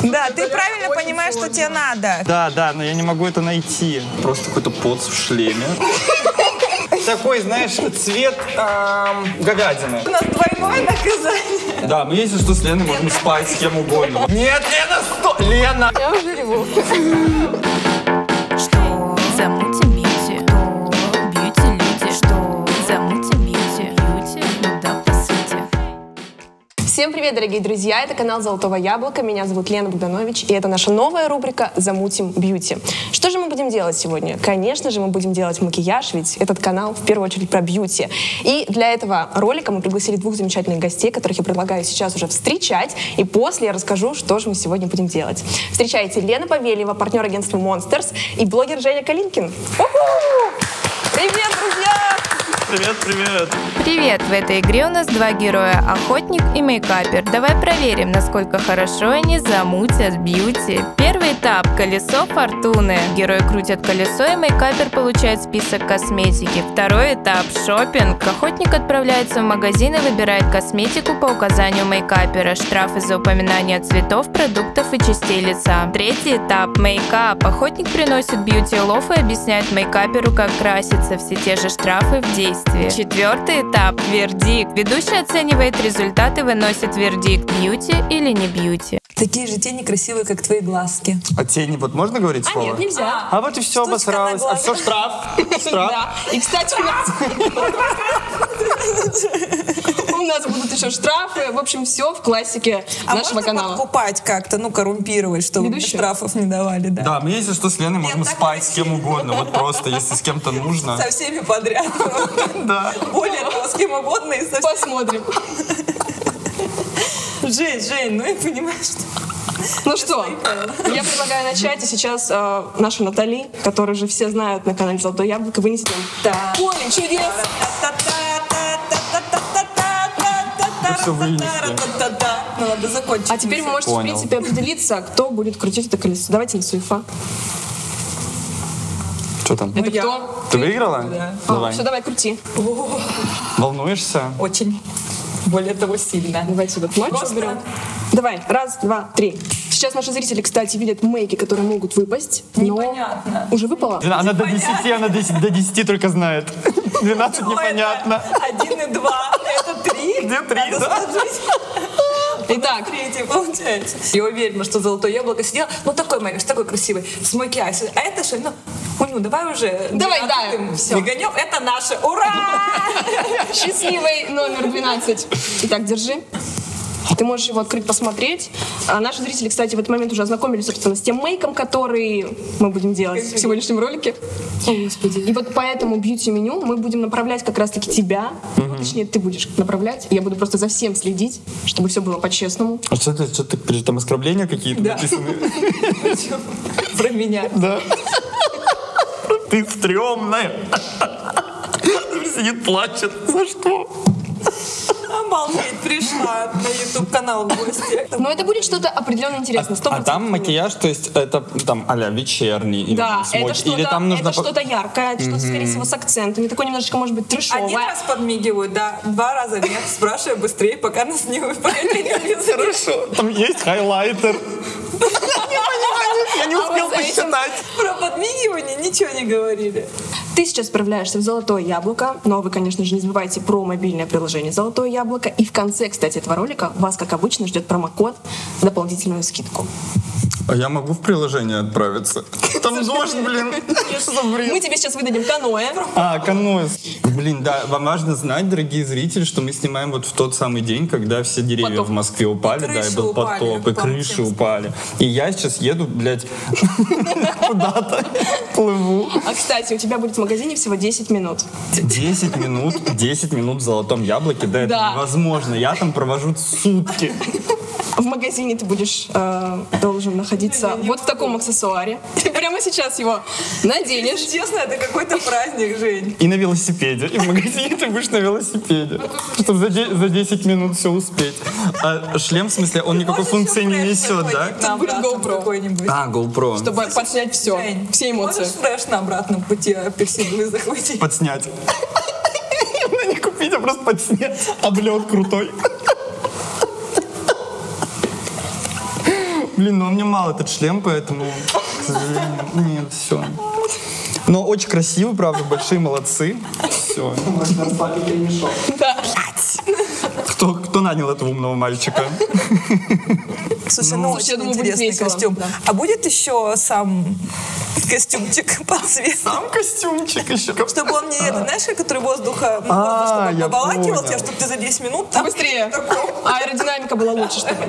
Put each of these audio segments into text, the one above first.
Да, ты правильно понимаешь, что тебе надо. Да, но я не могу это найти. Просто какой-то пот в шлеме. Такой, знаешь, цвет говядины. У нас двойное наказание. Да, мы если что с Леной можем спать с кем угодно. Нет, Лена, стой! Лена! Я уже реву. Что? Замутим бьюти. Бьюти-люди. Что? Замутим бьюти. Бьюти? Ну да, по сути. Всем привет, дорогие друзья! Это канал Золотого Яблока. Меня зовут Лена Богданович, и это наша новая рубрика «Замутим бьюти». Что же мы будем делать сегодня? Конечно же, мы будем делать макияж, ведь этот канал в первую очередь про бьюти. И для этого ролика мы пригласили двух замечательных гостей, которых я предлагаю сейчас уже встречать, и после я расскажу, что же мы сегодня будем делать. Встречайте, Лена Павельева, партнер агентства Monsters, и блогер Женя Калинкин. Привет, друзья! Привет! Привет! В этой игре у нас два героя — охотник и мейкапер. Давай проверим, насколько хорошо они замутят бьюти. Первый этап — колесо фортуны. Герои крутят колесо, и мейкапер получает список косметики. Второй этап — шопинг. Охотник отправляется в магазин и выбирает косметику по указанию мейкапера. Штрафы за упоминание цветов, продуктов и частей лица. Третий этап — мейкап. Охотник приносит бьюти-лов и объясняет мейкаперу, как краситься. Все те же штрафы в действии. Четвертый этап — вердикт. Ведущий оценивает результаты, выносит вердикт: бьюти или не бьюти. Такие же тени красивые, как твои глазки. А тени, вот можно говорить слово? Нет, нельзя. А вот и все обосралось. А все штраф. Да. И, кстати, у нас будут еще штрафы. В общем, все в классике нашего можно канала. покупать как-то, коррумпировать, чтобы Ведущую? штрафов не давали, да? Да, мы если что с Леной можем так спать с кем угодно. Вот просто, если с кем-то нужно. Со всеми подряд. Да. Более того, с кем угодно и со всеми. Посмотрим. Жень, ну и понимаешь, что... Ну что, я предлагаю начать. И сейчас наша Натали, которую же все знают на канале Золотое Яблоко, вынесет нам поле чудес. Вы все вынесли. Ну, надо закончить. А теперь вы можете, в Понял. принципе, определиться, кто будет крутить это колесо. Давайте на суефа. Что там? Это я. кто? Ты выиграла? Да. Давай. Все, давай, крути. Волнуешься? Очень. Более того, сильно. Давайте вот матч Просто- уберем. Давай, раз, два, три. Сейчас наши зрители, кстати, видят мейки, которые могут выпасть. Но Непонятно. уже выпало? Она до 10, она до 10 только знает. 12 непонятно. 1 и 2. Это 3. Где 3, да? Итак, Третий получается. Я уверена, что Золотое Яблоко сидел. Ну, такой маленький, такой красивый, с макияжем. А это что? Ну, давай уже. Давай, 12-м да, всё. фиганем. Это наше. Ура! счастливый номер 12. Итак, держи. Ты можешь его открыть, посмотреть. А наши зрители, кстати, в этот момент уже ознакомились, собственно, с тем мейком, который мы будем делать в сегодняшнем ролике. О, Господи. И вот по этому бьюти-меню мы будем направлять как раз-таки тебя. Ну, точнее, ты будешь направлять. Я буду просто за всем следить, чтобы все было по-честному. А что там оскорбления какие-то написаны? Про меня. Да. Ты стрёмная. Сидит, плачет. За что? Обалдеть, пришла на YouTube-канал в гости. Но это будет что-то определенно интересное. 100%. А там макияж, то есть это там а-ля вечерний или Да, смоки, это что-то, или там нужно... это что-то яркое, это что-то, скорее всего, с акцентами. Такое немножечко, может быть, трешовое. Один раз подмигивают, да, 2 раза нет. Спрашивай быстрее, пока нас не выпадет. Хорошо. Там есть хайлайтер. Я не успел вот за этим- посчитать. Про подмигивание ничего не говорили. Ты сейчас отправляешься в Золотое Яблоко, но вы, конечно же, не забывайте про мобильное приложение Золотое Яблоко. И в конце, кстати, этого ролика вас, как обычно, ждет промокод на дополнительную скидку. А я могу в приложение отправиться? Там дождь, блин. Что за бред? Мы тебе сейчас выдадим каноэ. А, каноэ. Блин, да, вам важно знать, дорогие зрители, что мы снимаем вот в тот самый день, когда все деревья Потоп. в Москве упали, И да, и крыши был упали, потоп, и по крыши всем упали. И я сейчас еду, блядь, куда-то, плыву. А, кстати, у тебя будет в магазине всего 10 минут. 10 минут в Золотом Яблоке, да, это Да. невозможно. Я там провожу сутки. В магазине ты будешь должен находиться вот в таком аксессуаре. Ты прямо сейчас его наденешь. Честно, это какой-то праздник, Жень. И на велосипеде. И в магазине ты будешь на велосипеде. Чтобы за 10 минут все успеть. А шлем, в смысле, он никакой функции не несет, да? На будет обратном GoPro. какой-нибудь. А, GoPro. Чтобы подснять все, Жень, все эмоции. Можешь фреш на обратном пути апельсиновый захватить? Подснять. Именно не купить, а просто подснять. Облет крутой. Блин, ну мне мало этот шлем, поэтому, к сожалению, нет, все. Но очень красивый, правда, большие молодцы. Все. Можно оставить ремешок. Кто нанял этого умного мальчика? Слушай, ну очень я думаю, будет интересный весело, костюм. да. А будет еще сам костюмчик по цвету? Сам костюмчик еще. Чтобы он не, это, знаешь, который воздуха, чтобы я побалакивал понял. тебя, чтобы ты за 10 минут там... Быстрее. А аэродинамика была лучше, чтобы...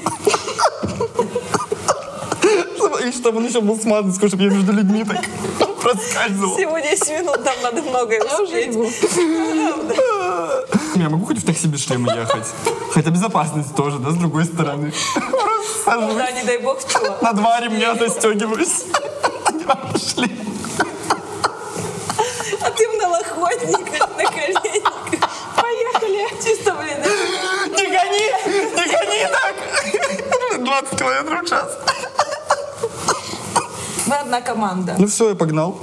И чтобы он еще был смазан, чтобы я между людьми так проскальзывал. Всего 10 минут, там надо многое успеть. Я могу хоть в такси без шлема ехать? Хотя безопасность тоже, да, с другой стороны. Просто сажусь. Да, не дай бог чего. На 2 ремня застегиваюсь. Одеваю шлем. А ты в налохотниках, на коленниках. Поехали. Чисто, блин. Не гони так! 20 километров в час. Мы одна команда. Ну все, я погнал.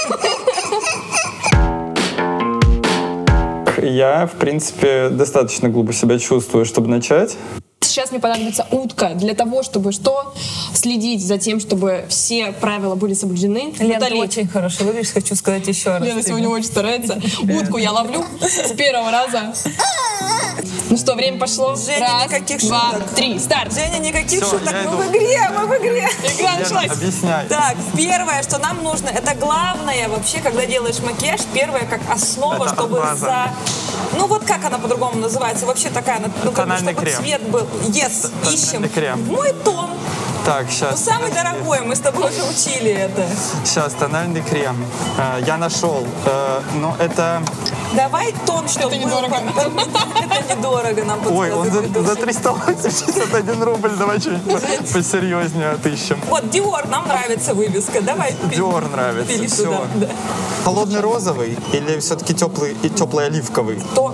Я, в принципе, достаточно глупо себя чувствую, чтобы начать. Сейчас мне понадобится утка для того, чтобы что? Следить за тем, чтобы все правила были соблюдены. Лен, ты Натали, очень хорошо выглядишь, хочу сказать еще раз. Лена тебе. сегодня очень старается. Утку я ловлю с первого раза. Ну что, время пошло. Женя, Раз, никаких два, шуток. 3, старт. Женя, никаких Всё, шуток, я мы иду. в игре, мы в игре. Игра началась. Объясняй. Так, первое, что нам нужно, это главное вообще, когда делаешь макияж, первое, как основа, Это чтобы база. Ну вот как она по-другому называется? Вообще такая, ну, как бы, Тональный чтобы крем. цвет был. Yes, ищем. крем. Мой тон. Так, Ну, сейчас. самый дорогой, мы с тобой уже учили это. Сейчас, тональный крем. Я нашел. Но это... Давай тон, чтобы Это недорого. Это недорого нам тут Ой, он за придумали. 361 рубль. Давай что-нибудь посерьезнее отыщем. Вот, Dior, нам нравится вывеска. Давай. Dior нравится. пили Все. туда, да. Холодный розовый или все-таки теплый оливковый? То.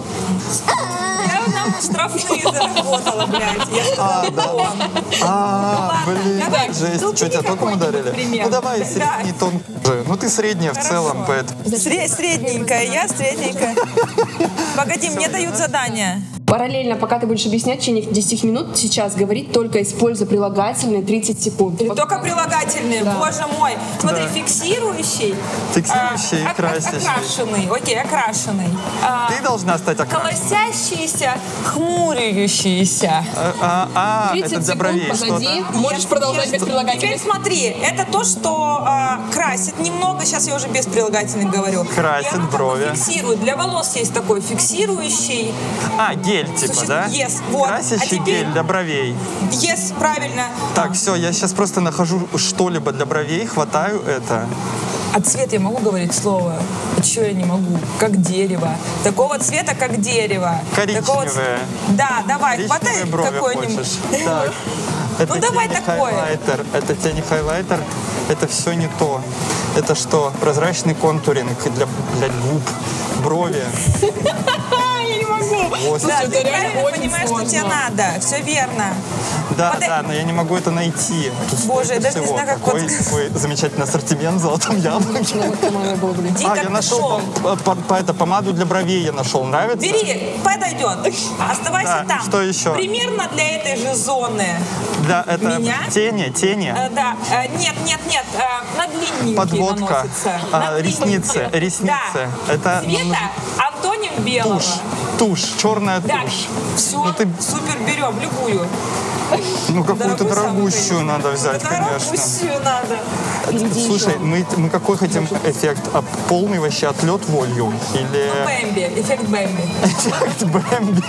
Я нам штрафные заработала, блядь. Я сказала, тон. Блин, давай. жесть. Ну, Что, тебя какой-нибудь током ударили? пример. Ну давай Да. средний тон. Ну ты средняя в целом, поэтому... Средненькая, я средненькая. Погоди, мне дают задание. Параллельно, пока ты будешь объяснять, в течение 10 минут сейчас говорить, только используя прилагательные 30 секунд. Вот Только прилагательные, Да. боже мой. Смотри, Да. фиксирующий фиксирующий, и красящий. Окрашенный, окей, окрашенный. Ты должна стать окрашенной. Колосящийся, хмурящийся. 30 это для секунд бровей позади. что-то. Можешь продолжать без Теперь прилагательных. смотри, это то, что красит немного, сейчас я уже без прилагательных говорю. Красит И оно как бы брови. Фиксирует. Для волос есть такой фиксирующий. Гель типа, Слушай, да? yes, вот. Красящий А теперь- гель для бровей. Yes, правильно. Так, все, я сейчас просто нахожу что-либо для бровей, хватаю это. А цвет я могу говорить слово? А что я не могу? Как дерево. Такого цвета, как дерево. Такого Коричневое. Да, давай, хватай Коричневые брови какой-нибудь. хочешь? Так. Это Ну, давай тени такое. хайлайтер. Это тени хайлайтер. Это все не то. Это что? Прозрачный контуринг для губ. Брови. Я не могу. Господи. Да, это ты реально правильно очень понимаешь, что тебе сложно. надо. Все верно. Да, Подай- да, но я не могу это найти. Тут Боже, столько я даже не всего. знаю, как Какой, вот- какой замечательный ассортимент в золотом яблоке. Иди Я как нашел пошел. помаду для бровей я нашел. Нравится? Бери, подойдет. Оставайся Да, там. что еще? Примерно для этой же зоны. Для это Меня? тени, Да, нет, на длинненькие подводка, наносится. На ресницы, длинненькие. Да. Это Цвета антоним белого. тушь, черная Да, тушь. все, Ну ты, супер, берем, любую. ну какую-то Дорогую дорогущую самую, надо взять, конечно. Дорогущую надо. Слушай, мы какой хотим эффект? Полный вообще отлет волью или Бэмби, эффект Бэмби. эффект Бэмби?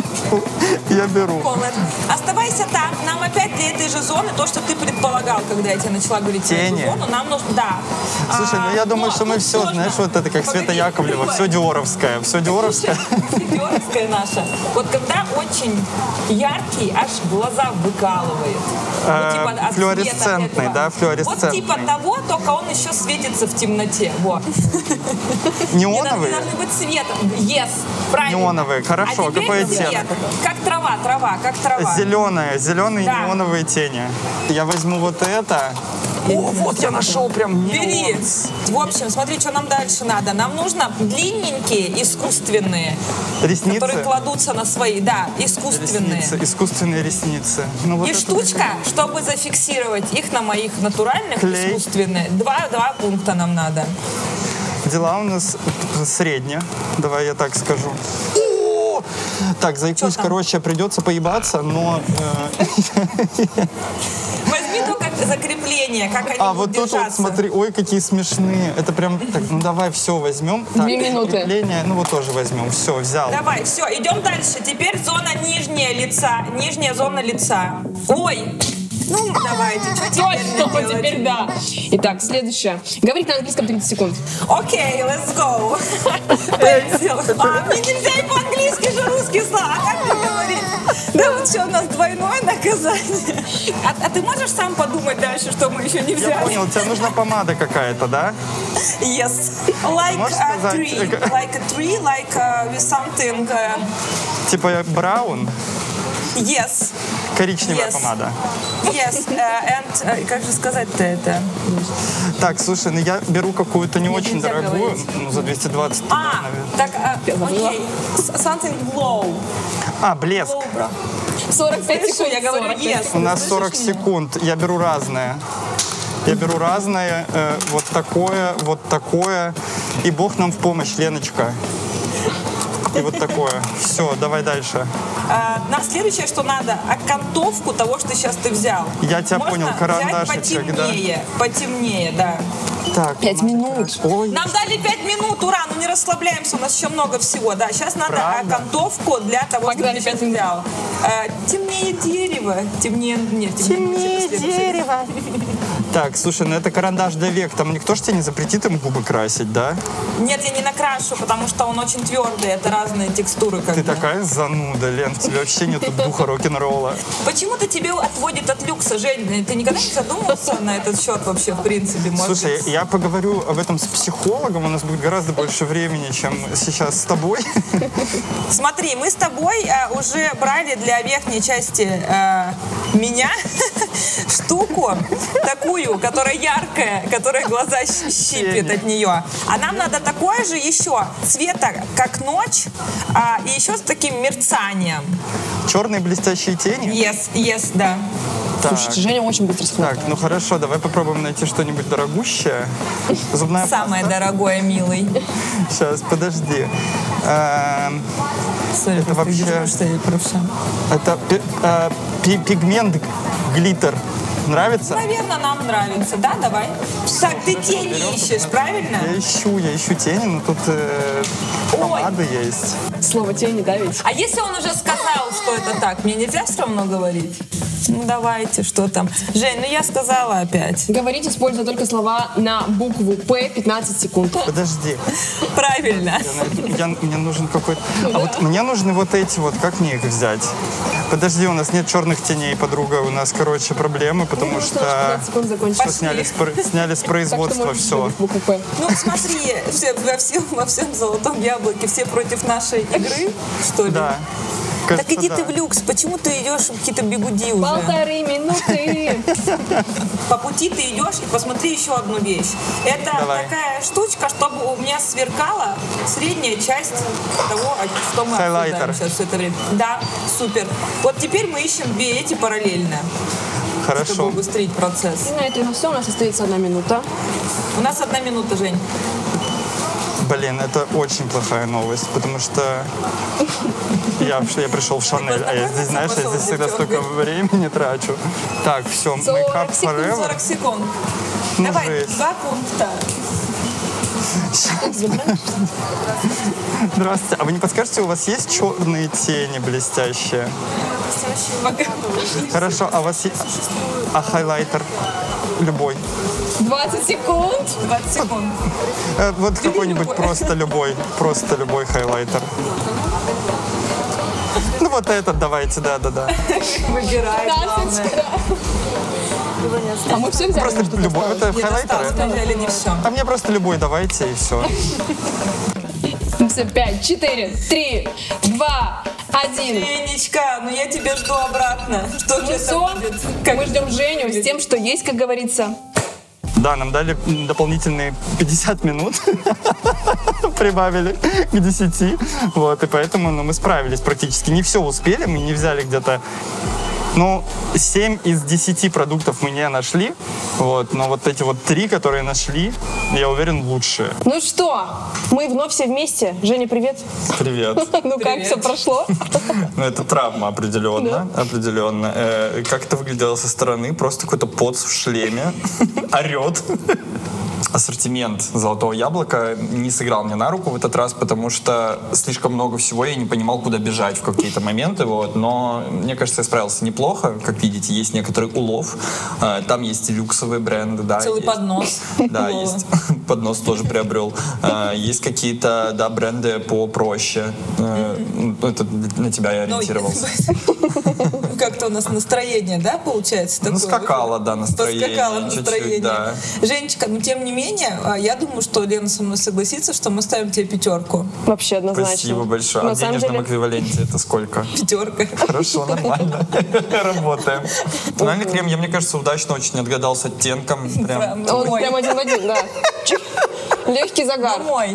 Я беру. Полный. Оставайся там. Нам опять для этой же зоны, то, что ты предполагал, когда я тебе начала говорить про Тени. эту зону, нам нужно, да. Слушай, ну я думаю, но что мы тут все, сложно. знаешь, вот это как Света Погоди, Яковлева, любое. все диоровское, все диоровское. Диоровская наша. Вот когда очень яркий, аж глаза выкалывает. Вот типа от цвета флуоресцентный, этого. да, флуоресцентный. Вот типа того, только он еще светится в темноте. Вот. Неоновые? Не должны быть цветом. Yes, правильно. Неоновые, хорошо. А теперь Какой цвет. оттенок? Как трава, как трава. Зеленые Да. неоновые тени. Я возьму вот это О, вот я нашел прям. Бери. В общем, смотри, что нам дальше надо. Нам нужно длинненькие искусственные, Ресницы. которые кладутся на свои, да, искусственные. Ресницы, искусственные ресницы. Ну, вот И это штучка, чтобы зафиксировать их на моих натуральных, Клей. искусственные. Два пункта нам надо. Дела у нас средние. Давай я так скажу. О! Так, заикнусь, там? короче, придется поебаться, но... Возьми только закрепление, как они А будут вот тут вот, держаться. смотри, ой, какие смешные. Это прям, так, ну давай все возьмем. Так, 2 минуты. закрепление, ну вот тоже возьмем. Все, взял. Давай, все, идем дальше. Теперь зона нижняя лица. Нижняя зона лица. Ой! Ну, давайте, что теперь Точно, делать? теперь да. Итак, следующее. Говорить на английском 30 секунд. Окей, let's go. Мне нельзя и по-английски же русские слова. А как мне говорить? Да, вот все, у нас двойное наказание. А ты можешь сам подумать дальше, что мы еще не Я взяли? понял, тебе нужна помада какая-то, да? Yes. Like Можешь a сказать, tree. Like a tree, like with something. Типа браун, Yes. коричневая Yes. помада. Yes. And как же сказать-то это? Так, слушай, ну я беру какую-то не Мне очень нельзя дорогую, говорить. ну за 220, А, наверное. так, окей. Something glow. А, блеск. Glow, бро. 45 Слышу, секунд. я говорю 45. yes. У нас Слышишь 40 меня? секунд. Я беру разное. Я беру разное, вот такое. И Бог нам в помощь, Леночка. И вот такое. Все, давай дальше. На следующее, что надо, окантовку того, что сейчас ты взял. Я тебя Можно понял, карандашик, взять когда- потемнее, да. Так. 5 минут. Ой, Нам дали 5 минут, ура, ну не расслабляемся, у нас еще много всего. Да, сейчас надо Правда? окантовку для того, Погнали, что ты 5 сейчас минут. взял. Темнее дерево, темнее дерево. так, слушай, ну это карандаш для век. Там никто ж тебе не запретит им губы красить, да? Нет, я не накрашу, потому что он очень твердый, это разные текстуры. Как Ты бы. такая зануда, Лен, в тебе вообще нету духа рок-н-ролла. Почему-то тебе отводит от люкса, Жень? Ты никогда не задумывался на этот счет вообще, в принципе? Может Слушай, быть? я поговорю об этом с психологом, у нас будет гораздо больше времени, чем сейчас с тобой. Смотри, мы с тобой уже брали для верхней части меня штуку такую, которая яркая, которая глаза щипет от нее. А нам надо такое же еще цвета, как ночь, и еще с таким мерцанием. Черные блестящие тени? Yes, да. Так, Слушайте, Женя очень быстро схватывает. так, ну хорошо, давай попробуем найти что-нибудь дорогущее. Зубная Самое паста. дорогое, милый. Сейчас, подожди. Сори, Это вообще- извини, что я прошу. Это пигмент глиттер. Нравится? Наверное, нам нравится. Да, давай. Так, ты тени ищешь, правильно? Я ищу тени, но тут помады есть. Слово тени, да, ведь? А если он уже сказал, что это так, мне нельзя все равно говорить? Ну давайте, что там. Жень, ну я сказала опять. Говорить, используя только слова на букву П, 15 секунд. Подожди. Правильно. Мне нужен какой-то... А вот мне нужны вот эти вот, как мне их взять? Подожди, у нас нет черных теней, подруга. У нас, короче, проблемы, потому что 15 секунд закончилось. сняли с Так производства что можешь все. выбрать букву П. Ну смотри, во всем золотом яблоке все против нашей игры, что ли? Да. Так Кажется, иди да. ты в люкс, почему ты идешь в какие-то бигуди уже? 1,5 минуты. По пути ты идешь и посмотри еще одну вещь. Это Давай. такая штучка, чтобы у меня сверкала средняя часть того, что мы Хайлайтер. обсуждаем сейчас все это время. Да, супер. Вот теперь мы ищем две эти параллельно, чтобы Хорошо. убыстрить процесс. И на это на все у нас остается 1 минута. У нас 1 минута, Жень. Блин, это очень плохая новость, потому что я пришел в Шанель, а я здесь, знаешь, я здесь всегда столько времени трачу. Так, все, Make Up 40 Forever. 40 секунд. Ну, Давай, жесть. 2 пункта. Здравствуйте. А вы не подскажете, у вас есть черные тени блестящие? Хорошо, а у вас есть... А хайлайтер? Любой. 20 секунд. 20 секунд. Вот какой-нибудь просто любой хайлайтер. Ну вот этот давайте, да-да-да. Выбирай, 15. главное. А мы все взяли? Просто что-то любой. осталось? Это Не досталось, хайлайтеры? мы взяли не все. А мне просто любой давайте и все. Все, 5, 4, 3, 2, 1. Ленечка, ну я тебя жду обратно. Что же это Все, будет? мы ждем Женю с тем, что есть, как говорится. Да, нам дали дополнительные 50 минут, прибавили к 10, вот, и поэтому мы справились практически. Не все успели, мы не взяли где-то, 7 из 10 продуктов мы не нашли, вот, но вот эти вот 3, которые нашли, я уверен, лучшие. Ну что, мы вновь все вместе. Женя, привет. Привет. Ну как, все прошло? Ну, это травма определенно, определенно. Как это выглядело со стороны? Просто какой-то поц в шлеме орет. Ассортимент «Золотого яблока» не сыграл мне на руку в этот раз, потому что слишком много всего, я не понимал, куда бежать в какие-то моменты, вот. Но мне кажется, я справился неплохо. Как видите, есть некоторый улов. Там есть и люксовые бренды. Да, целый есть. Поднос. Да, есть. Поднос тоже приобрел. Есть какие-то, да, бренды попроще. Это на тебя я ориентировался. Как-то у нас настроение, да, получается? Такое? Скакало, да, настроение. Поскакало настроение. Чуть-чуть, да. Женечка, тем не менее, я думаю, что Лена со мной согласится, что мы ставим тебе 5. Вообще однозначно. Спасибо большое. На А в самом денежном деле- эквиваленте это сколько? 5. Хорошо, нормально. Работаем. Тональный крем, мне кажется, удачно очень отгадал с оттенком. Прям. Он Мой. прям один в один, да. Легкий загар. Мой.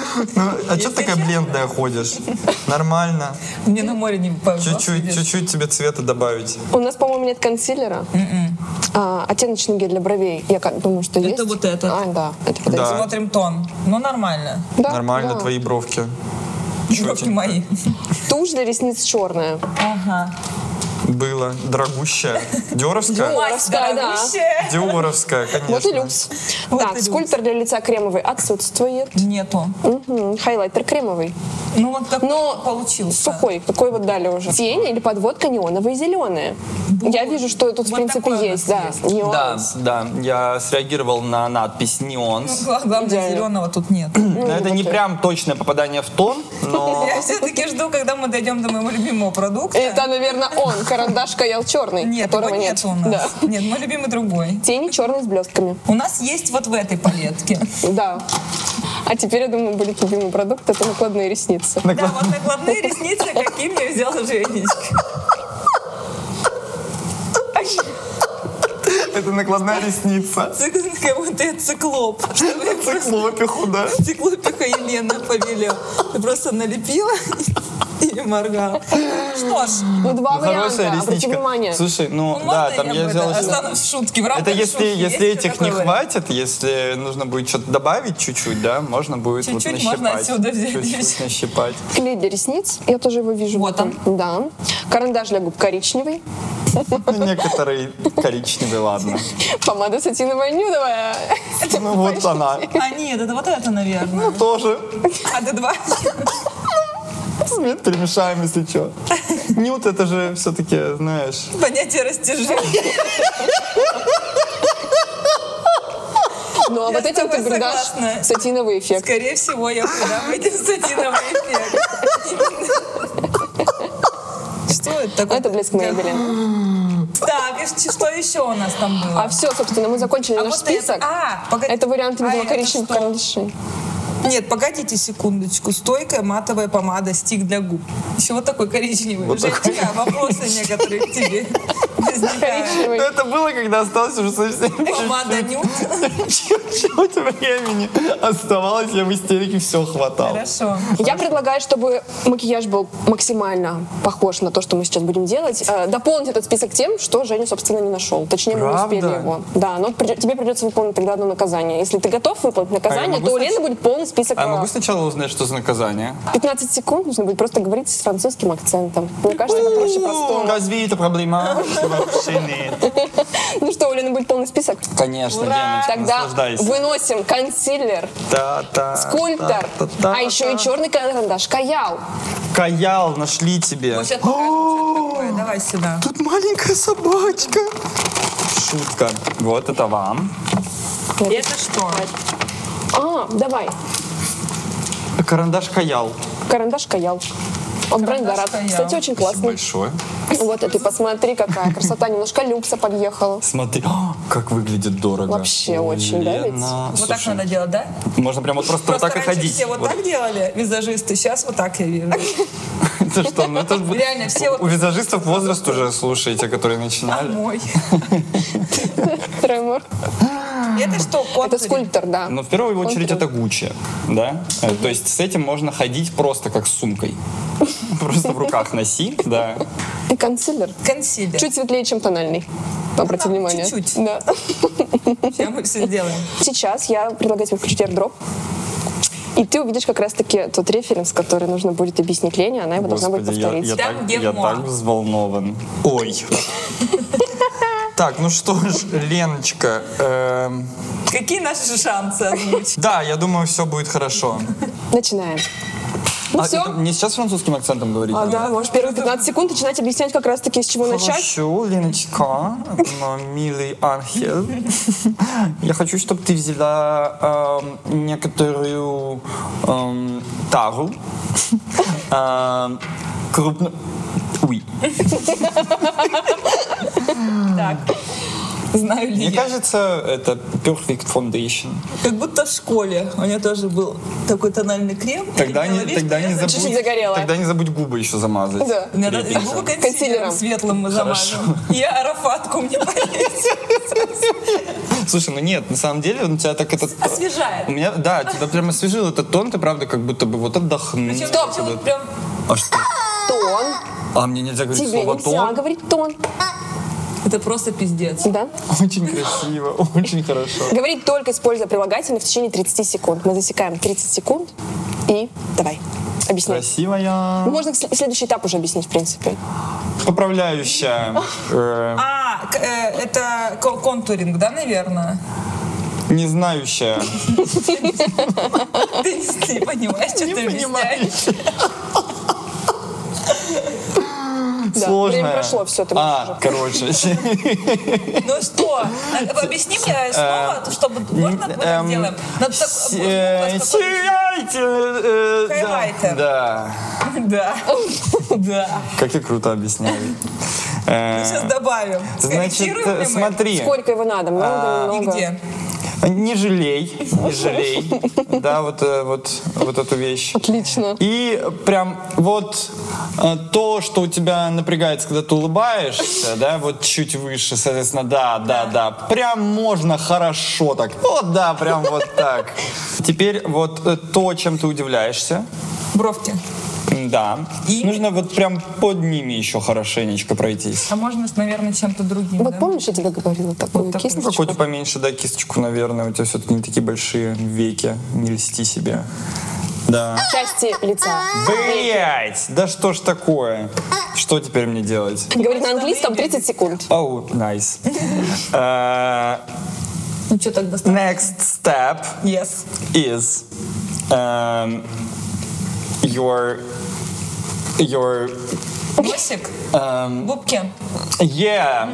А что ты такая бледная ходишь? Нормально. Мне на море не повезло. Чуть-чуть тебе цвета добавить. У нас, по-моему, нет консилера. Оттеночный гель для бровей. Я думаю, что есть. Это вот этот. Да. Это вот Да. эти. Смотрим тон. Ну, нормально. Да, Нормально, да. твои бровки. Бровки мои. Тушь для ресниц черная. Ага. Было. Дорогущая. Диоровская? Мать да. дорогущая. Диоровская, конечно. Вот и люкс. Вот и Так, люкс. скульптор для лица кремовый отсутствует. Нету. Хайлайтер кремовый. Ну, вот как Но получился. сухой, такой вот дали уже. Тень или подводка неоновая зеленая. Я вижу, что тут, в Вот принципе, такой у есть. нас Да, есть. нюанс. Да, я среагировал на надпись «Нюанс». Главное, Идеально. зеленого тут нет. Это не прям точное попадание в тон, но... Я все-таки жду, когда мы дойдем до моего любимого продукта. Это, наверное, он. Карандаш Каял черный, Нет, которого его нет. нет у нас. Да. Нет, мой любимый другой. Тени черные с блестками. У нас есть вот в этой палетке. Да. А теперь, я думаю, будет любимый продукт. Это накладные ресницы. Да, вот накладные ресницы, какие мне взяла Женечка. Это накладная ресница. Как будто я циклоп. Циклопиху, да. Циклопиха Елена повелела. Ты просто налепила и моргала. Что ж, Ну, два варианта. Хорошая Обрати ресничка. внимание. Слушай, ну можно да, там я взял... останусь в шутке. В Это рамках если, шутки если есть этих не такой вариант? хватит, если нужно будет что-то добавить чуть-чуть, да, можно будет вот Чуть-чуть нащипать. можно отсюда взять. Чуть-чуть нащипать. Клей для ресниц. Я тоже его вижу. Вот он. Да. Карандаш для губ коричневый. Ну, некоторые коричневые, ладно. Помада сатиновая нюдовая. Ну, вот она. А нет, это вот это, наверное. Ну, тоже. А Д2? Цвет перемешаем, если что. Нюд, это же все-таки, знаешь... Понятие растяжения. Ну, а Я вот с этим ты тобой придашь согласна. сатиновый эффект. Скорее всего, я придам этим сатиновый эффект. Что это такое? Это блеск Maybelline. Так, и что еще у нас там было? А все, собственно, мы закончили наш вот список. погоди. Это вариант, видимо, это коричневых что? карандашей. Нет, погодите секундочку. Стойкая матовая помада, стик для губ. Еще вот такой коричневый. Вот Женечка, вопросы некоторые к тебе возникают. Коричневый. Ну, это было, когда осталось уже совсем Помада нюд. чуть-чуть времени оставалось, я в истерике все хватал. Хорошо. Я предлагаю, чтобы макияж был максимально похож на то, что мы сейчас будем делать. Дополнить этот список тем, что Женя, собственно, не нашел. Точнее, мы не Правда? успели его. Да, но тебе придется выполнить тогда одно наказание. Если ты готов выполнить наказание, могу то у снач- Лены будет полный список. А я могу сначала узнать, что за наказание? 15 секунд нужно будет просто говорить с французским акцентом. Мне кажется, это проще простого. Разве это проблема? Вообще нет. Ну что, у Лены будет полный список? Конечно, Ура! Леночка, Тогда наслаждайся. выносим консилер, скульптор, а еще и черный карандаш Каял. Каял, нашли тебе. Мы сейчас покажем, что это такое. Давай сюда. Тут маленькая собачка. Шутка. Вот это вам. Это что? Давай. Карандаш Каял. Карандаш Каял. От бренда Карандаш Рад. Каял. Кстати, очень классный. Большое. Вот, и ты посмотри, какая красота. Немножко люкса подъехала. Смотри, как выглядит дорого. Вообще очень, да, ведь? Лена. Вот так Слушай, надо делать, да? можно прям вот просто вот Просто так и раньше ходить. все вот так делали, визажисты, сейчас вот так я вижу. Это что? Ну это Реально, все вот- у визажистов возраст уже, слушайте, которые А начинали. мой. Тремор. Это что, Это контуринг? скульптор, да. Но в первую очередь это Контуринг. Гуччи, да? То есть с этим можно ходить просто как с сумкой. Просто в руках носи, да. И консилер. Консилер. Чуть светлее, чем тональный. Обрати внимание. чуть-чуть. Да. Сейчас мы все сделаем. Сейчас я предлагаю тебе включить airdrop. И ты увидишь как раз-таки тот референс, который нужно будет объяснить Лене, она его должна будет Господи, повторить. Там, где я moi. так взволнован. Ой. Так, ну что ж, Леночка, Какие наши шансы озвучить? да, я думаю, все будет хорошо. Начинаем. Ну А все. это не сейчас французским акцентом говорить? А, да, можешь первые 15 секунд начинать объяснять как раз-таки, с чего начать. Хорошо, Леночка, мой милый ангел. Я хочу, чтобы ты взяла некоторую тару. Крупно... Oui. Так. Знаю ли Мне я. кажется, это Perfect Foundation. Как будто в школе. У меня тоже был такой тональный крем. Тогда не Чуть-чуть загорела. Тогда не забудь губы еще замазать. Да. И губы консилером Консилером. светлым мы замажем. И арафатку мне повесил. Слушай, ну нет, на самом деле у тебя так это... Освежает. У меня, да, тебя прям освежил этот тон, ты правда как будто бы вот отдохнул. Причем Стоп. вот прям А что? Тон. А мне нельзя говорить Тебе слово нельзя тон? говорить тон. это просто пиздец. Да? Очень красиво, очень хорошо. Говорить только используя прилагательные в течение 30 секунд. Мы засекаем 30 секунд и давай. Объясняй. Красивая. Ну, можно следующий этап уже объяснить, в принципе. Поправляющая. Это контуринг, да, наверное? Не знающая. Ты не понимаешь, что ты объясняешь. Да, Сложная. время прошло, все, ты можешь уже. короче. Ну что, объясни мне снова, чтобы можно мы так сделаем? Надо так- Хайлайтер. Да. Да, да. Как я круто объясняю. Сейчас добавим. Значит, Скорректируем ли мы? смотри. Сколько его надо? Много, И немного? где? Не жалей, не жалей. Да, вот эту вещь. Отлично. И прям вот то, что у тебя напрягается, когда ты улыбаешься, да, вот чуть выше, соответственно, да. Прям можно хорошо так. Вот, да, прям вот так. Теперь вот то, чем ты удивляешься. Бровки. Да. И? Нужно вот прям под ними еще хорошенечко пройтись. А можно, наверное, чем-то другим, Вот да? помнишь, я тебе говорила такую такую. кисточку? Какую-то поменьше, да, кисточку, наверное. У тебя все-таки не такие большие веки. Не льсти себе. Да. Части лица. Блять! Да что ж такое? Что теперь мне делать? Говорит на английском 30 секунд. Оу, nice. Ну что тогда ставим? Next step Yes. is your Носик? Губки? yeah.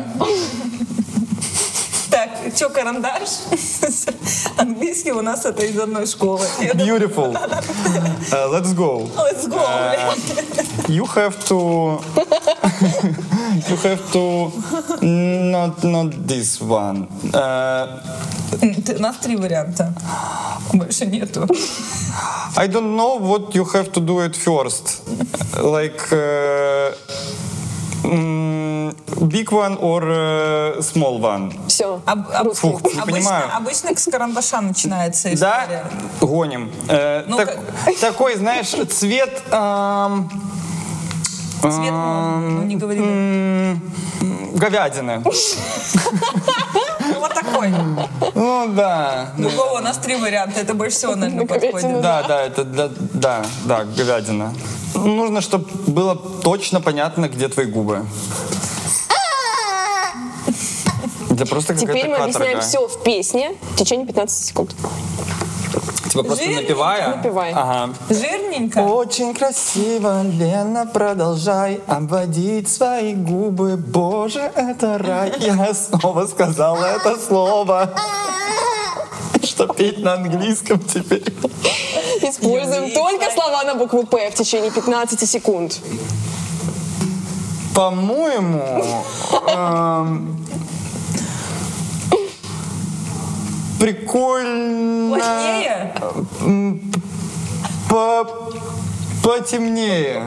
Так, что, карандаш? Английский у нас это из одной школы. Beautiful. Let's go. Let's go, блядь. You have to not this one. У нас 3 варианта. Больше нету. I don't know what you have to do at first. Like big one or small one. Все. Фух, не понимаю. Обычно с карандаша начинается Да? история. Гоним. Такой, знаешь, цвет... Цвет, ну не говорили. Говядины. Ну вот такой. Ну да. Другого у нас 3 варианта. Это больше всего, наверное, Говядина. подходит. Да, это да, говядина. Нужно, чтобы было точно понятно, где твои губы. Это просто какая-то Теперь мы объясняем каторга. все в песне в течение 15 секунд. Типа просто Жирненько. напевая. Напевай. Ага. Жирненько. Очень красиво, Лена, продолжай обводить свои губы. Боже, это рай. Я снова сказала это слово. Что петь на английском теперь? Используем Юрий, только Исаев. слова на букву «П» в течение 15 секунд. По-моему, прикольно. Плотнее? Потемнее.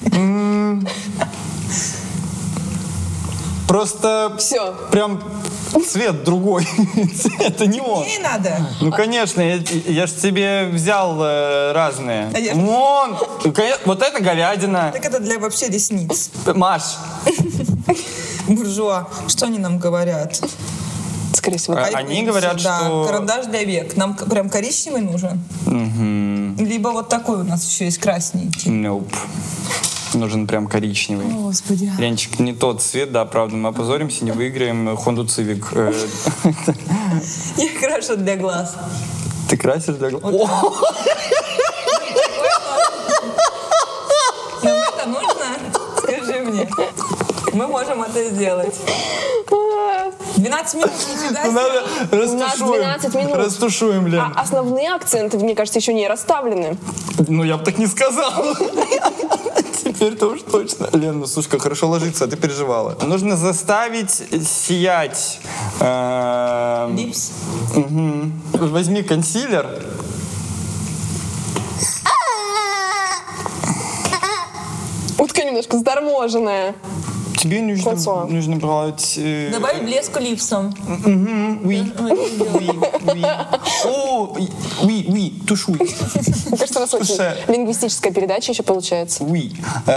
Просто Все. прям цвет другой. Это не он. Не надо. Ну, конечно, я ж тебе взял разные. А я- Вон, вот это говядина. Так это для вообще ресниц. Маш, Буржуа. Что они нам говорят? Скорее всего. они говорят, Да, что... карандаш для век. Нам прям коричневый нужен? Либо вот такой у нас еще есть красненький. Nope. Нужен прям коричневый. Господи. Ленчик, не тот цвет, да, правда, мы опозоримся, не выиграем Honda Civic. Я крашу для глаз. Ты красишь для глаз? Нам это нужно? Скажи мне. Мы можем это сделать. 12 минут, нифига себе. Надо У нас 12 минут. Растушуем, Лен. А основные акценты, мне кажется, еще не расставлены. Ну, я бы так не сказал. Теперь-то уж точно. Лен, ну слушай, как хорошо ложится, а ты переживала. Нужно заставить сиять. Липс. Возьми консилер. Утка немножко заторможенная. Тебе Франсуа. нужно брать... Добавить блеску липсом. Oui. О, oui, тушуй. Мне кажется, у нас очень Слушай. лингвистическая передача еще получается. Oui.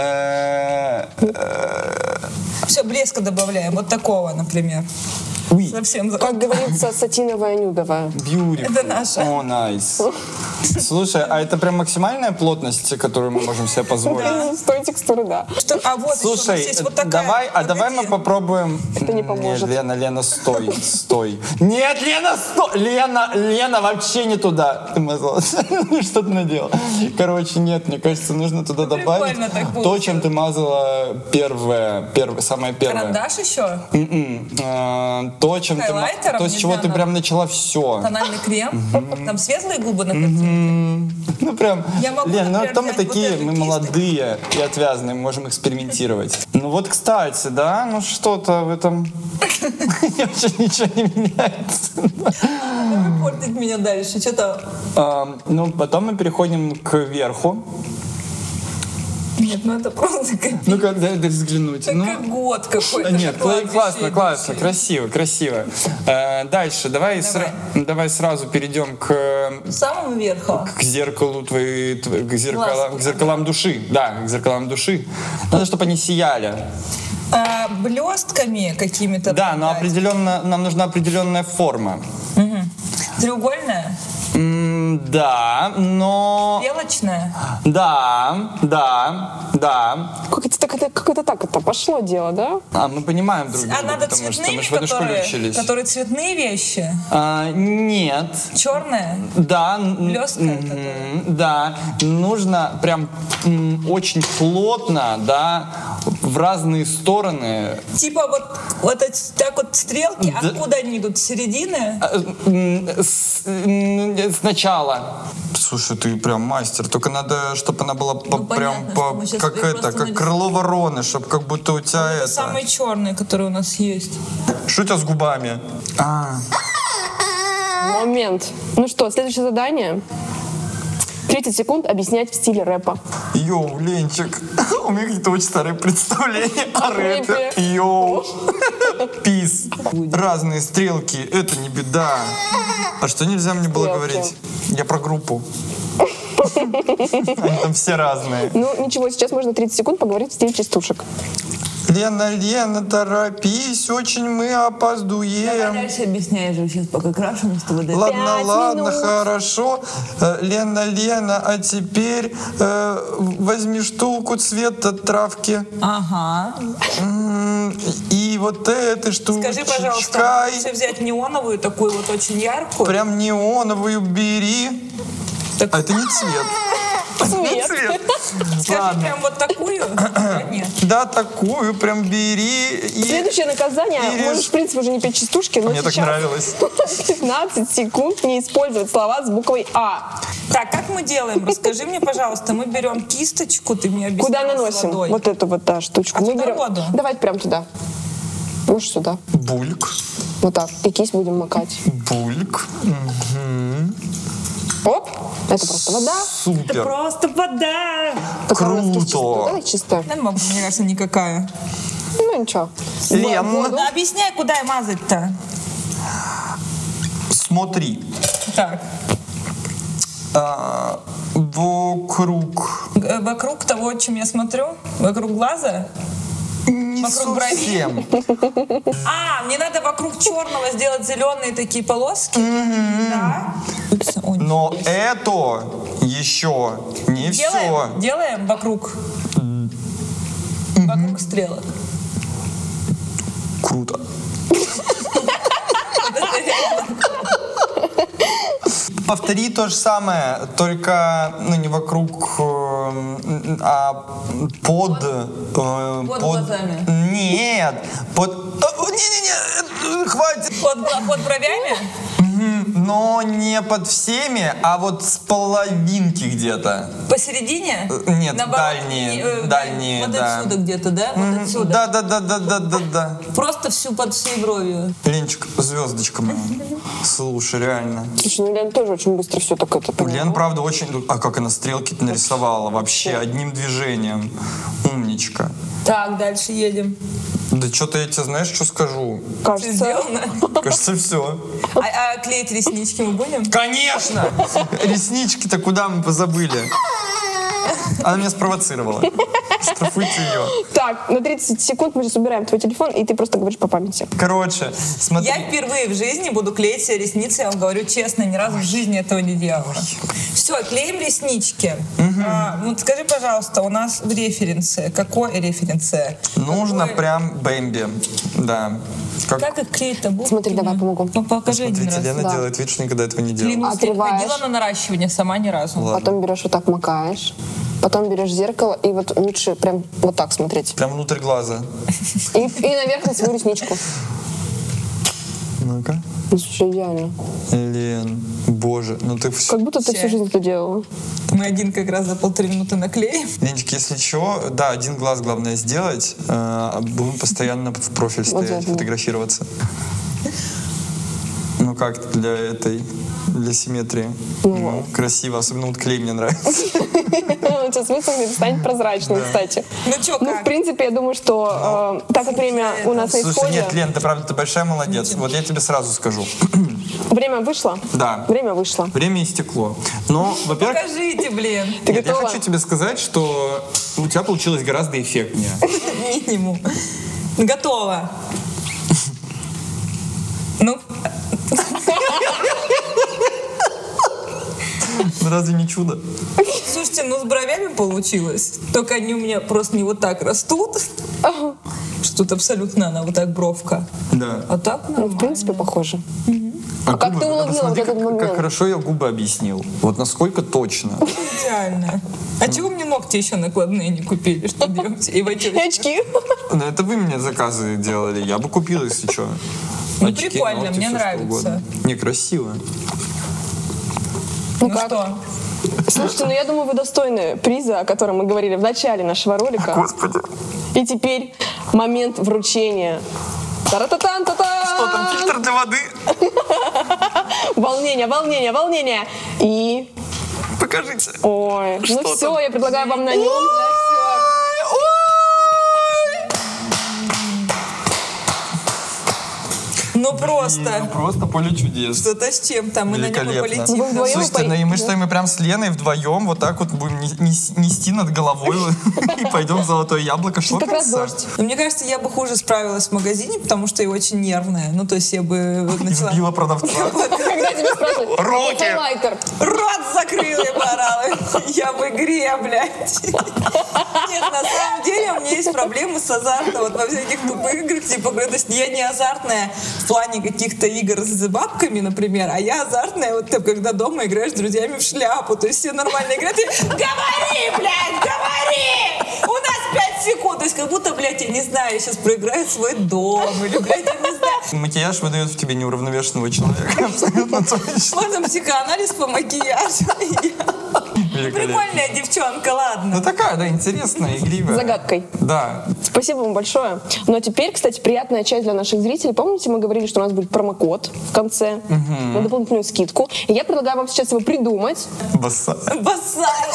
Все, блеска добавляем. Вот такого, например. Oui. Совсем. Как говорится, сатиновая, нюдовая. Beautiful. Это наша. О, nice. Слушай, а это прям максимальная плотность, которую мы можем себе позволить? С той текстуры, да. Что? А вот еще у нас Слушай, есть вот такая. давай мы попробуем. Это не поможет. Нет, Лена, стой. Нет, Лена, стой! Лена, вообще не туда. Ты мазала. Что ты наделал? Короче, нет, мне кажется, нужно туда добавить прикольно так то, получилось. чем ты мазала самое первое. Карандаш еще? То, чем ты, Хайлайтером, то, с не чего знаю, ты надо. прям начала все. Тональный крем. Там светлые губы на картинке. Ну прям, Я могу, Лен, ну например, то мы взять вот такие, эту мы кисть. молодые и отвязные, мы можем экспериментировать. Ну вот, кстати, да, ну что-то в этом вообще ничего не меняется. Давай портить меня дальше. Что-то... Ну, потом мы переходим к верху. Нет, ну это просто капец. Ну-ка, дай взглянуть. Ну, Как год какой-то. нет, кладбище классно, идущий. красиво. Дальше, давай сразу перейдем к С самого верха. зеркалу к Глаз. зеркалам души. Да, к зеркалам души. Надо, чтобы они сияли. Блестками какими-то. Да, но нам нужна определенная форма. Треугольная? Да, но... Белочная? Да. Как-то так это пошло дело, да? Мы понимаем друг друга, А надо потому что мы цветными, же в одной школе учились. которые цветные вещи? Нет. Черная? Да. Блесткая которая? Да. Нужно прям очень плотно, да, в разные стороны. Типа вот так вот стрелки, Да. откуда они идут? С середины? Сначала. Слушай, ты прям мастер. Только надо, чтобы она была понятно, что мы щас- я просто как нарисую. крыло вороны, чтобы как будто у тебя Это самые черные, которые у нас есть. Что у тебя с губами? Момент. Ну что, следующее задание. 30 секунд объяснять в стиле рэпа. Йоу, Ленчик, у меня какие-то очень старые представления о рэпе. рэпе. Йоу, пис. Разные стрелки, это не беда. А что нельзя мне было Стрелки. говорить? Я про группу. Они там все разные. Ну ничего, сейчас можно 30 секунд поговорить в стиле частушек. Лена, торопись, очень мы опоздуем. Дальше объясняешь же сейчас, пока крашеный с тобой. Ладно, 5 ладно, минут. хорошо. Лена, а теперь возьми штуку цвета травки. Ага. И вот этой штучкой. Скажи, пожалуйста, если взять неоновую, такую вот очень яркую. Прям неоновую бери. Так- А это не цвет. Не цвет. Скажи, Ладно. прям вот такую? А, нет. Да, такую прям бери. И... Следующее наказание. И режь. Можешь, в принципе, уже не петь частушки, но Мне так сейчас нравилось. 15 секунд не использовать слова с буквой А. Так, как мы делаем? Расскажи мне, пожалуйста. Мы берем кисточку, ты мне объяснила, Куда с наносим? водой. Вот эту вот, да, штучку. А Мы туда берем. воду? Давайте прям туда. Можешь сюда. Бульк. Вот так. И кисть будем макать. Бульк. Оп. Это просто вода. Супер. Просто вода. Такая у нас Круто. чистая. Давай чистая. Да, мне кажется, никакая. Ну ничего. Лен, Ну, объясняй, куда мазать-то. Смотри. Так. Вокруг того, чем я смотрю? Вокруг глаза? Не Вокруг бровей? совсем. Мне надо вокруг черного сделать зеленые такие полоски. Да. Но это еще не все. Делаем вокруг стрелок. Круто. Повтори то же самое, только не вокруг, а под глазами? Нет, не, хватит. Под бровями? Но не под всеми, а вот с половинки где-то. Посередине? Нет, наоборот, дальние, вот да. отсюда где-то, да? Вот отсюда. Да. Просто под всей бровью. Ленчик, звездочка моя. Слушай, реально. Слушай, ну Лена тоже очень быстро все так это поняла. Лена, правда, очень... А как она стрелки-то нарисовала? Вообще, одним движением. Умничка. Так, дальше едем. Да что-то я тебе, знаешь, что скажу? Все Кажется, сделано? Кажется, все. А клеить реснички мы будем? Конечно! Реснички-то куда мы позабыли? Она меня спровоцировала. Штрафуйте ее. Так, на 30 секунд мы сейчас убираем твой телефон, и ты просто говоришь по памяти. Короче, смотри. Я впервые в жизни буду клеить себе ресницы, я вам говорю честно, ни разу в жизни этого не делала. Все, клеим реснички. Вот скажи, пожалуйста, у нас в референсе, какой референсе? Нужно прям бэмби. Да. Как их клеить-то будут? Смотри, давай помогу. Ну, покажи один Смотрите, раз. Лена Да. делает вид, что никогда этого не делала. Клянусь, я Отрываешь. ходила на наращивание сама ни разу. Потом берешь вот так, макаешь. Потом берешь зеркало, и вот лучше прям вот так смотреть. Прям внутрь глаза. И наверх на свою ресничку. Ну-ка. Ну, слушай, идеально. Лен, боже, ну ты все... Как будто ты всю жизнь это делала. Мы один как раз за 1,5 минуты наклеим. Ленчик, если что, да, один глаз главное сделать, будем постоянно в профиль Вот стоять, это. фотографироваться. Ну как для симметрии. Ну, красиво, особенно вот клей мне нравится. Он сейчас высохнет и станет прозрачным, кстати. Ну чё, Ну, как? в принципе, я думаю, что так как время у нас на Слушай, исходе, нет, Лен, ты правда, ты большая молодец. Вот я тебе сразу скажу. время вышло. Да. Время вышло. Время истекло. Но, во-первых, Покажите, блин. Ты нет, я готова? хочу тебе сказать, что у тебя получилось гораздо эффектнее. Минимум. Готово. Ну, Разве не чудо? слушайте, ну с бровями получилось. Только они у меня просто не вот так растут. Что тут абсолютно она вот так бровка. Да. А так Ну, нормально. в принципе, похоже. А как губы? ты уловила Посмотри, вот этот момент? как хорошо я губы объяснил. Вот насколько точно. Идеально. А чего мне ногти еще накладные не купили? Что делать? И в И очки. Ну, это вы мне заказы делали. Я бы купил, если что. Ну, прикольно, мне нравится. Не, красиво. Ну как? что? Слушайте, ну я думаю, вы достойны приза, о котором мы говорили в начале нашего ролика. Господи. И теперь момент вручения. Та-ра-та-тан-та-тан! Что там, фильтр для воды? Волнение, волнение, волнение. И... Покажите. Ой, ну Что все, там? я предлагаю вам на нем... Ну просто. Просто поле чудес. Что-то с чем-то. Мы на нем и Великолепно. полетим. Вы вдвоем Слушайте, ну и мы что, мы прям с Леной вдвоем вот так вот будем нести над головой и пойдем в Золотое Яблоко. Что Как раз там? дождь. Но мне кажется, я бы хуже справилась в магазине, потому что я очень нервная. Ну, то есть я бы начала... Избила продавца. Когда тебя спрашивают, Руки! какой лайтер? Рот закрыл, я поорала. Я в игре, блядь. Нет, на самом деле у меня есть проблемы с азартом. Вот во всяких тупых играх, типа, то есть я не азартная в плане каких-то игр с бабками, например, а я азартная, вот ты, когда дома играешь с друзьями в шляпу, то есть все нормально играют, и говори, блядь, говори! У нас 5 секунд, то есть как будто, блядь, я не знаю, я сейчас проиграю свой дом, или, блядь, я не знаю. Макияж выдает в тебе неуравновешенного человека. Абсолютно точно. Можно психоанализ по макияжу. Прикольная девчонка, ладно. Ну такая, да, интересная, игривая. Загадкой. Да. Спасибо вам большое. Ну а теперь, кстати, приятная часть для наших зрителей. Помните, мы говорили, что у нас будет промокод в конце на дополнительную скидку. И я предлагаю вам сейчас его придумать. Босса. Босая.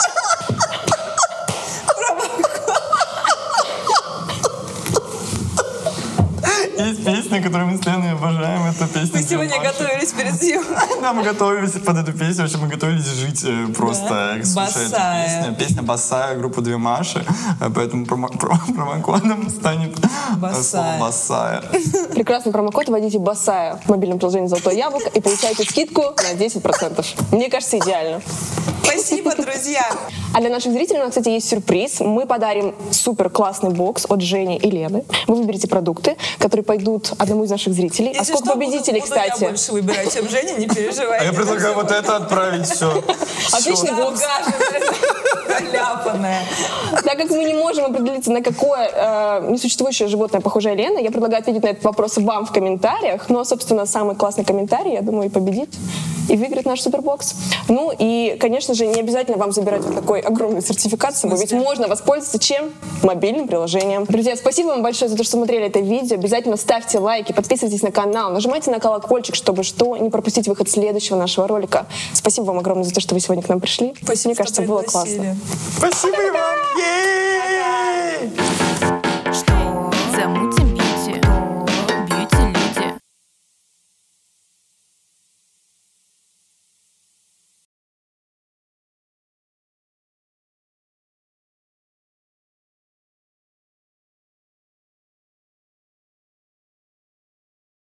Есть песня, которую мы с Леной обожаем, это песня. Мы сегодня готовились перед съемкой. Да, мы готовились под эту песню, вообще мы готовились жить просто, слушая эту песню. Песня «Босая», группа «Две Маши», поэтому промокодом станет слово «Босая». Прекрасный промокод, вводите «Босая» в мобильном приложении «Золотое яблоко» и получаете скидку на 10%. Мне кажется, идеально. Спасибо, друзья. А для наших зрителей у нас, кстати, есть сюрприз. Мы подарим супер классный бокс от Жени и Лены. Вы выберете продукты, которые пойдут одному из наших зрителей. Если а сколько что, победителей, буду кстати? я больше выбирать, чем Женя, не переживай. А я предлагаю вот это отправить, все. Отличный бокс. Заляпанная. Так как мы не можем определиться, на какое несуществующее животное похожее Лена, я предлагаю ответить на этот вопрос вам в комментариях. Но, собственно, самый классный комментарий, я думаю, и победит, и выиграет наш супербокс. Ну и, конечно же, не обязательно вам забирать вот такой огромный сертификат с собой, ведь можно воспользоваться чем? Мобильным приложением. Друзья, спасибо вам большое за то, что смотрели это видео. Обязательно ставьте лайки, подписывайтесь на канал, нажимайте на колокольчик, чтобы не пропустить выход следующего нашего ролика. Спасибо вам огромное за то, что вы сегодня к нам пришли. Спасибо, мне кажется, было классно. Спасибо, Иван!